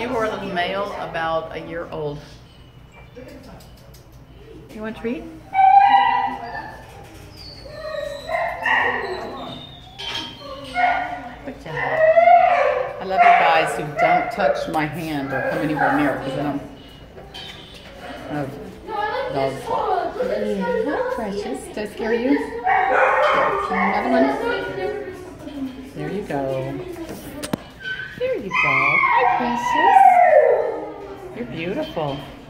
You were a little male about a year old. You want a treat? Good job. I love you guys who don't touch my hand or come anywhere near it because I don't have dogs. Hi, Precious. Did I scare you? Another one? There you go. There you go. Hi, Precious. You're beautiful.